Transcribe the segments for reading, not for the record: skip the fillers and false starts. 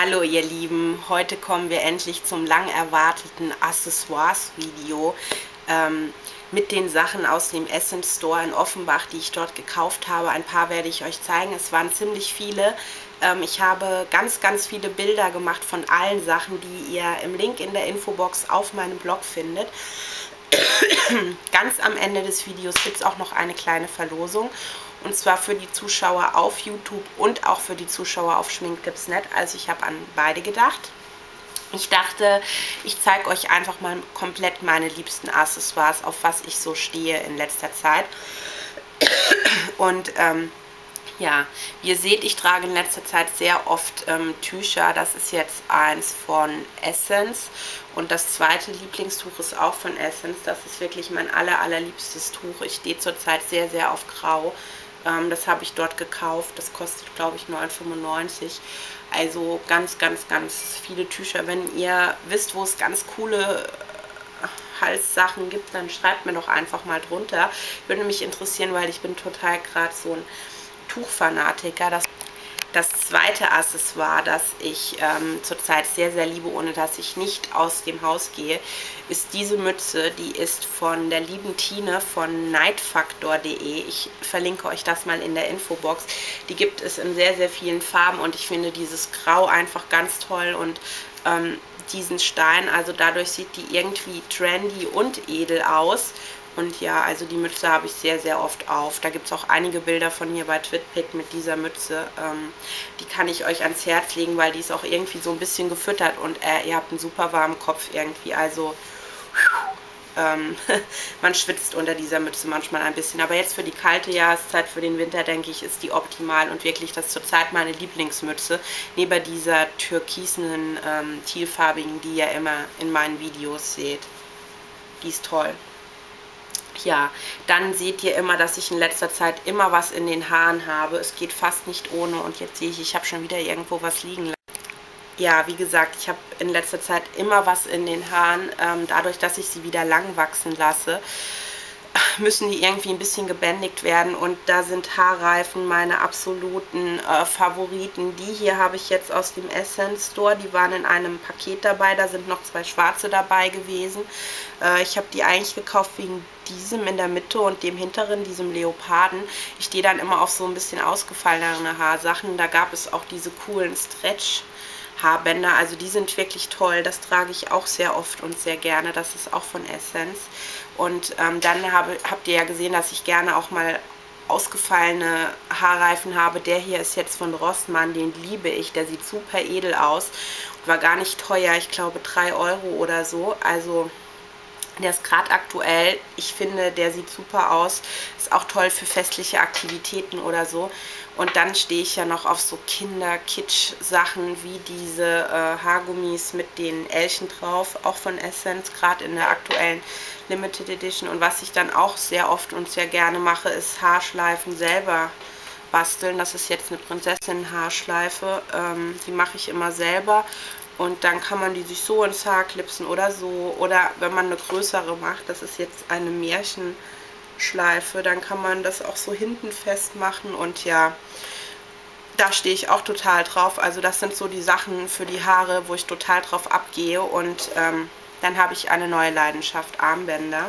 Hallo ihr Lieben, heute kommen wir endlich zum lang erwarteten Accessoires-Video mit den Sachen aus dem Essence Store in Offenbach, die ich dort gekauft habe. Ein paar werde ich euch zeigen, es waren ziemlich viele. Ich habe ganz viele Bilder gemacht von allen Sachen, die ihr im Link in der Infobox auf meinem Blog findet. Ganz am Ende des Videos gibt es auch noch eine kleine Verlosung. Und zwar für die Zuschauer auf YouTube und auch für die Zuschauer auf Schminktipps.net. Also ich habe an beide gedacht. Ich dachte, ich zeige euch einfach mal komplett meine liebsten Accessoires, auf was ich so stehe in letzter Zeit. Und ja, wie ihr seht, ich trage in letzter Zeit sehr oft Tücher. Das ist jetzt eins von Essence. Und das zweite Lieblingstuch ist auch von Essence. Das ist wirklich mein allerliebstes Tuch. Ich stehe zurzeit sehr auf Grau. Das habe ich dort gekauft. Das kostet, glaube ich, 9,95 €. Also ganz viele Tücher. Wenn ihr wisst, wo es ganz coole Halssachen gibt, dann schreibt mir doch einfach mal drunter. Würde mich interessieren, weil ich bin total gerade so ein Tuchfanatiker. Das zweite Accessoire, das ich zurzeit sehr liebe, ohne dass ich nicht aus dem Haus gehe, ist diese Mütze. Die ist von der lieben Tine von nightfactor.de. Ich verlinke euch das mal in der Infobox. Die gibt es in sehr vielen Farben und ich finde dieses Grau einfach ganz toll und diesen Stein, also dadurch sieht die irgendwie trendy und edel aus. Und ja, also die Mütze habe ich sehr oft auf. Da gibt es auch einige Bilder von mir bei Twitpic mit dieser Mütze. Die kann ich euch ans Herz legen, weil die ist auch irgendwie so ein bisschen gefüttert und ihr habt einen super warmen Kopf irgendwie. Also man schwitzt unter dieser Mütze manchmal ein bisschen. Aber jetzt für die kalte Jahreszeit, für den Winter, denke ich, ist die optimal und wirklich das ist zurzeit meine Lieblingsmütze. Neben dieser türkisenen, tealfarbigen, die ihr immer in meinen Videos seht. Die ist toll. Ja, dann seht ihr immer, dass ich in letzter Zeit immer was in den Haaren habe. Es geht fast nicht ohne und jetzt sehe ich habe schon wieder irgendwo was liegen lassen. Ja, wie gesagt, ich habe in letzter Zeit immer was in den Haaren. Dadurch, dass ich sie wieder lang wachsen lasse, müssen die irgendwie ein bisschen gebändigt werden und da sind Haarreifen meine absoluten Favoriten. Die hier habe ich jetzt aus dem Essence Store, die waren in einem Paket dabei, da sind noch 2 schwarze dabei gewesen. Ich habe die eigentlich gekauft wegen diesem in der Mitte und dem hinteren, diesem Leoparden. Ich stehe dann immer auf so ein bisschen ausgefallenere Haarsachen, da gab es auch diese coolen Stretch Haarbänder, also die sind wirklich toll, das trage ich auch sehr oft und sehr gerne, das ist auch von Essence. Und dann habt ihr ja gesehen, dass ich gerne auch mal ausgefallene Haarreifen habe. Der hier ist jetzt von Rossmann, den liebe ich, der sieht super edel aus und war gar nicht teuer, ich glaube 3 € oder so, also der ist gerade aktuell. Ich finde, der sieht super aus. Ist auch toll für festliche Aktivitäten oder so. Und dann stehe ich ja noch auf so Kinder-Kitsch-Sachen wie diese Haargummis mit den Elchen drauf, auch von Essence, gerade in der aktuellen Limited Edition. Und was ich dann auch sehr oft und sehr gerne mache, ist Haarschleifen selber basteln. Das ist jetzt eine Prinzessin-Haarschleife. Die mache ich immer selber. Und dann kann man die sich so ins Haar klipsen oder so. Oder wenn man eine größere macht, das ist jetzt eine Märchenschleife, dann kann man das auch so hinten festmachen. Und ja, da stehe ich auch total drauf. Also das sind so die Sachen für die Haare, wo ich total drauf abgehe. Und dann habe ich eine neue Leidenschaft, Armbänder.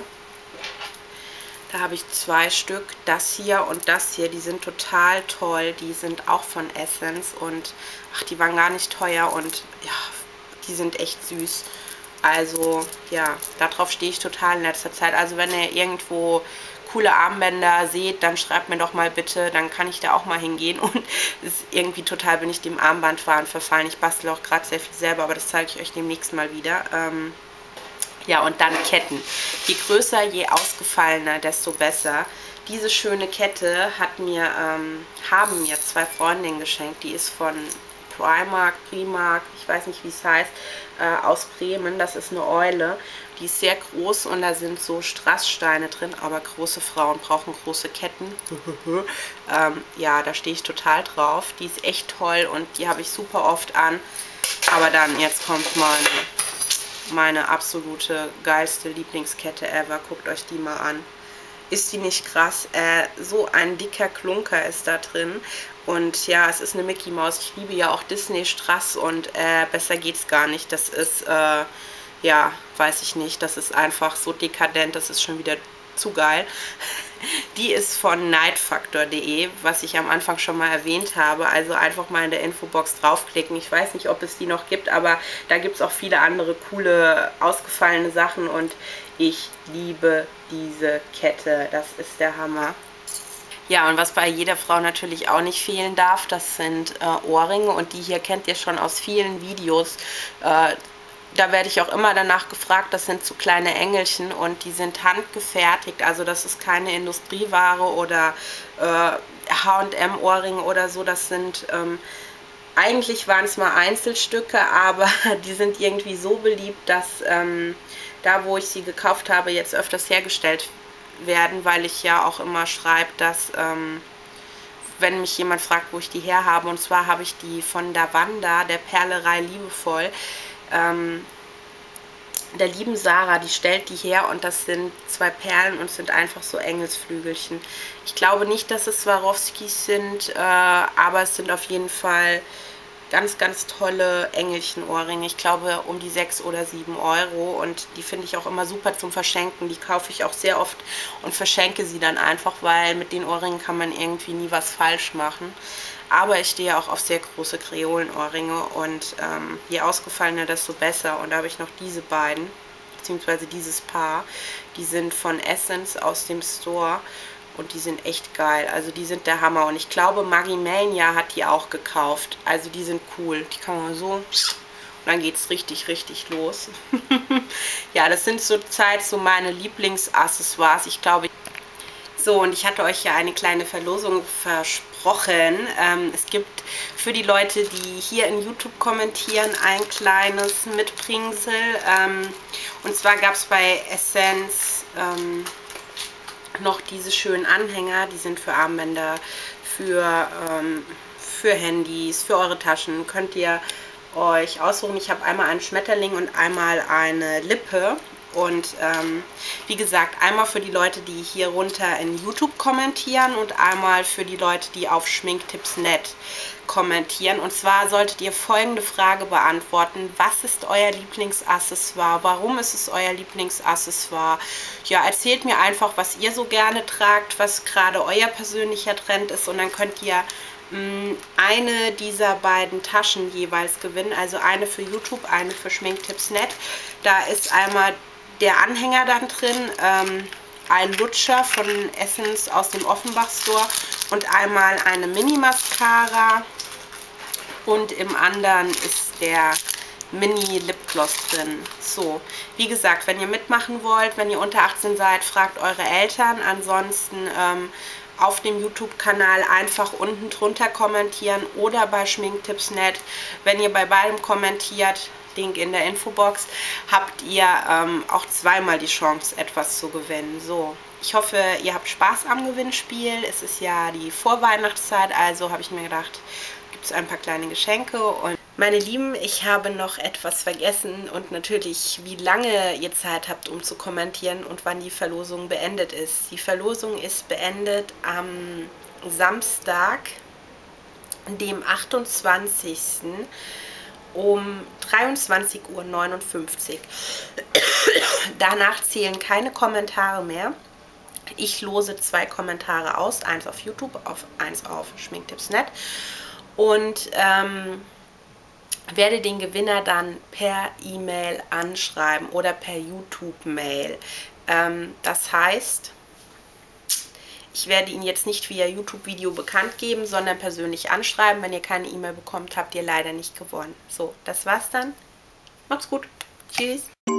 Da habe ich 2 Stück, das hier und das hier, die sind total toll, die sind auch von Essence und ach, die waren gar nicht teuer und ja, die sind echt süß. Also ja, darauf stehe ich total in letzter Zeit. Also wenn ihr irgendwo coole Armbänder seht, dann schreibt mir doch mal bitte, dann kann ich da auch mal hingehen und ist irgendwie total bin ich dem Armbandwahn verfallen. Ich bastle auch gerade sehr viel selber, aber das zeige ich euch demnächst mal wieder. Ja, und dann Ketten. Je größer, je ausgefallener, desto besser. Diese schöne Kette haben mir 2 Freundinnen geschenkt. Die ist von Primark, ich weiß nicht, wie es heißt, aus Bremen. Das ist eine Eule. Die ist sehr groß und da sind so Strasssteine drin, aber große Frauen brauchen große Ketten. Ja, da stehe ich total drauf. Die ist echt toll und die habe ich super oft an. Aber dann, jetzt kommt meine absolute geilste Lieblingskette ever. Guckt euch die mal an. Ist die nicht krass? So ein dicker Klunker ist da drin Und ja, es ist eine Mickey Maus. Ich liebe ja auch Disney Strass und besser geht's gar nicht. Das ist, ja, weiß ich nicht. Das ist einfach so dekadent, das ist schon wieder zu geil. Die ist von nightfactor.de, was ich am Anfang schon mal erwähnt habe. Also einfach mal in der Infobox draufklicken. Ich weiß nicht, ob es die noch gibt, aber da gibt es auch viele andere coole, ausgefallene Sachen. Und ich liebe diese Kette. Das ist der Hammer. Ja, und was bei jeder Frau natürlich auch nicht fehlen darf, das sind Ohrringe. Und die hier kennt ihr schon aus vielen Videos. Da werde ich auch immer danach gefragt, das sind so kleine Engelchen und die sind handgefertigt, also das ist keine Industrieware oder H&M-Ohrringe oder so, das sind, eigentlich waren es mal Einzelstücke, aber die sind irgendwie so beliebt, dass da, wo ich sie gekauft habe, jetzt öfters hergestellt werden, weil ich ja auch immer schreibe, dass wenn mich jemand fragt, wo ich die her habe, und zwar habe ich die von Davanda, der Perlerei Liebevoll, der lieben Sarah, die stellt die her und das sind 2 Perlen und sind einfach so Engelsflügelchen. Ich glaube nicht, dass es Swarovskis sind, aber es sind auf jeden Fall ganz, ganz tolle Engelchen-Ohrringe. Ich glaube um die 6 oder 7 Euro und die finde ich auch immer super zum Verschenken. Die kaufe ich auch sehr oft und verschenke sie dann einfach, weil mit den Ohrringen kann man irgendwie nie was falsch machen. Aber ich stehe auch auf sehr große Kreolenohrringe und je ausgefallener, desto besser. Und da habe ich noch diese beiden, beziehungsweise dieses Paar. Die sind von Essence aus dem Store und die sind echt geil. Also die sind der Hammer. Und ich glaube, Maggie Mania hat die auch gekauft. Also die sind cool. Die kann man so... Und dann geht es richtig, richtig los. Ja, das sind zurzeit so meine Lieblingsaccessoires. Ich glaube... So, und ich hatte euch ja eine kleine Verlosung versprochen. Es gibt für die Leute, die hier in YouTube kommentieren, ein kleines Mitbringsel. Und zwar gab es bei Essence noch diese schönen Anhänger. Die sind für Armbänder, für Handys, für eure Taschen. Könnt ihr euch aussuchen. Ich habe einmal einen Schmetterling und einmal eine Lippe. Und wie gesagt, einmal für die Leute, die hier runter in YouTube kommentieren und einmal für die Leute, die auf schminktipps.net kommentieren. Und zwar solltet ihr folgende Frage beantworten: Was ist euer Lieblingsaccessoire? Warum ist es euer Lieblingsaccessoire? Ja, erzählt mir einfach, was ihr so gerne tragt, was gerade euer persönlicher Trend ist, und dann könnt ihr eine dieser beiden Taschen jeweils gewinnen. Also eine für YouTube, eine für schminktipps.net. Da ist einmal der Anhänger dann drin, ein Lutscher von Essence aus dem Offenbach Store und einmal eine Mini-Mascara und im anderen ist der Mini-Lipgloss drin. So, wie gesagt, wenn ihr mitmachen wollt, wenn ihr unter 18 seid, fragt eure Eltern. Ansonsten auf dem YouTube-Kanal einfach unten drunter kommentieren oder bei schminktipps.net. Wenn ihr bei beidem kommentiert, Link in der Infobox, habt ihr auch zweimal die Chance, etwas zu gewinnen. So, ich hoffe, ihr habt Spaß am Gewinnspiel. Es ist ja die Vorweihnachtszeit, also habe ich mir gedacht, gibt es ein paar kleine Geschenke. Und meine Lieben, ich habe noch etwas vergessen und natürlich, wie lange ihr Zeit habt, um zu kommentieren und wann die Verlosung beendet ist. Die Verlosung ist beendet am Samstag, dem 28. um 23:59 Uhr. Danach zählen keine Kommentare mehr. Ich lose 2 Kommentare aus, eins auf YouTube, eins auf schminktipps.net und werde den Gewinner dann per E-Mail anschreiben oder per YouTube-Mail. Das heißt, ich werde ihn jetzt nicht via YouTube-Video bekannt geben, sondern persönlich anschreiben. Wenn ihr keine E-Mail bekommt, habt ihr leider nicht gewonnen. So, das war's dann. Macht's gut. Tschüss.